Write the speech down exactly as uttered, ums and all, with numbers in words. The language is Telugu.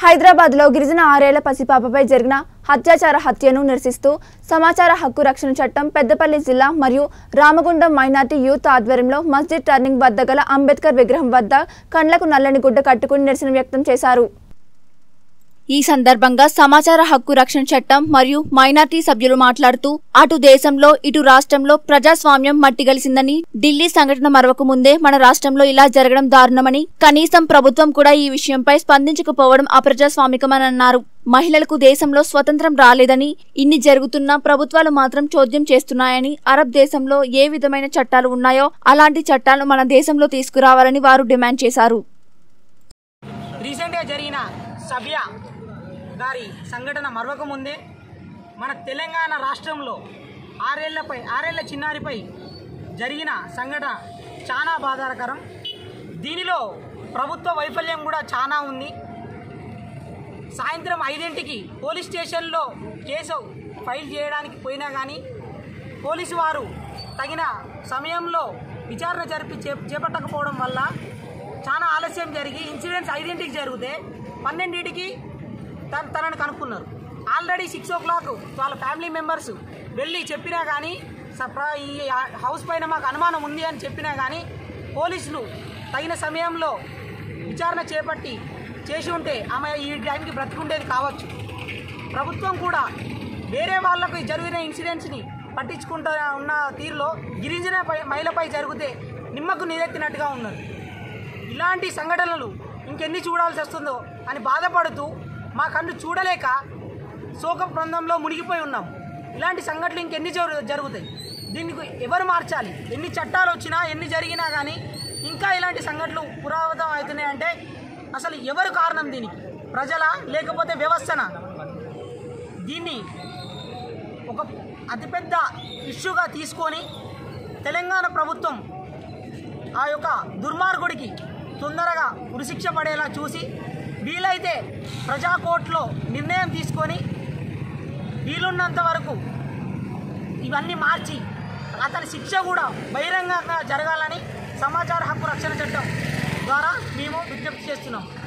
హైదరాబాద్ లో గిరిజన ఆరేళ్ల పసిపాపపై జరిగిన అత్యాచార హత్యను నిరసిస్తూ సమాచార హక్కు రక్షణ చట్టం పెద్దపల్లి జిల్లా మరియు రామగుండం మైనార్టీ యూత్ ఆధ్వర్యంలో మస్జిద్ టర్నింగ్ వద్ద గల అంబేద్కర్ విగ్రహం వద్ద కండ్లకు నల్లని గుడ్డ కట్టుకుని నిరసన వ్యక్తం చేశారు। ఈ సందర్భంగా సమాచార హక్కు రక్షణ చట్టం మరియు మైనార్టీ సభ్యులు మాట్లాడుతూ అటు దేశంలో ఇటు రాష్ట్రంలో ప్రజాస్వామ్యం మట్టిగలిసిందని, ఢిల్లీ సంఘటన మరవక ముందే మన రాష్ట్రంలో ఇలా జరగడం దారుణమని, కనీసం ప్రభుత్వం కూడా ఈ విషయంపై స్పందించకపోవడం అప్రజాస్వామికమని అన్నారు। మహిళలకు దేశంలో స్వతంత్రం రాలేదని, ఇన్ని జరుగుతున్నా ప్రభుత్వాలు మాత్రం చోద్యం చేస్తున్నాయని, అరబ్ దేశంలో ఏ విధమైన చట్టాలు ఉన్నాయో అలాంటి చట్టాలను మన దేశంలో తీసుకురావాలని వారు డిమాండ్ చేశారు। రీసెంట్గా జరిగిన సభ్య గారి సంఘటన మరవక ముందే మన తెలంగాణ రాష్ట్రంలో ఆరేళ్లపై ఆరేళ్ల చిన్నారిపై జరిగిన సంఘటన చాలా బాధాకరం। దీనిలో ప్రభుత్వ వైఫల్యం కూడా చాలా ఉంది। సాయంత్రం ఐదింటికి పోలీస్ స్టేషన్లో కేసు ఫైల్ చేయడానికి పోయినా కానీ పోలీసు వారు తగిన సమయంలో విచారణ జరిపి చేపట్టకపోవడం వల్ల చాలా ఆలస్యం జరిగి ఇన్సిడెంట్స్ ఐదింటికి జరిగితే పన్నెండింటికి తన తనను కనుక్కున్నారు। ఆల్రెడీ సిక్స్ ఓ క్లాక్ వాళ్ళ ఫ్యామిలీ మెంబర్స్ వెళ్ళి చెప్పినా కానీ ఈ హౌస్ పైన మాకు అనుమానం ఉంది అని చెప్పినా కానీ పోలీసులు తగిన సమయంలో విచారణ చేపట్టి చేసి ఉంటే ఆమె ఈ టైంకి బ్రతికుండేది కావచ్చు। ప్రభుత్వం కూడా వేరే వాళ్ళకు జరిగిన ఇన్సిడెంట్స్ని పట్టించుకుంటూ ఉన్న తీరులో గిరిజన మహిళపై జరిగితే నిమ్మకు నీరెత్తినట్టుగా ఉన్నది। ఇలాంటి సంఘటనలు ఇంకెన్ని చూడాల్సి వస్తుందో అని బాధపడుతూ మా కన్ను చూడలేక శోక బృందంలో మునిగిపోయి ఉన్నాం। ఇలాంటి సంఘటనలు ఇంకెన్ని జరుగుతాయి? దీనికి ఎవరు మార్చాలి? ఎన్ని చట్టాలు వచ్చినా ఎన్ని జరిగినా కానీ ఇంకా ఇలాంటి సంఘటనలు పురావృతం అవుతున్నాయంటే అసలు ఎవరు కారణం? దీనికి ప్రజల లేకపోతే వ్యవస్థనా? దీన్ని ఒక అతిపెద్ద ఇష్యూగా తీసుకొని తెలంగాణ ప్రభుత్వం ఆ యొక్క దుర్మార్గుడికి తొందరగా ఉరిశిక్ష పడేలా చూసి వీలైతే ప్రజా కోర్టులో నిర్ణయం తీసుకొని వీలున్నంత వరకు ఇవన్నీ మార్చి అతని శిక్ష కూడా బహిరంగంగా జరగాలని సమాచార హక్కు రక్షణ చట్టం ద్వారా మేము విజ్ఞప్తి చేస్తున్నాం।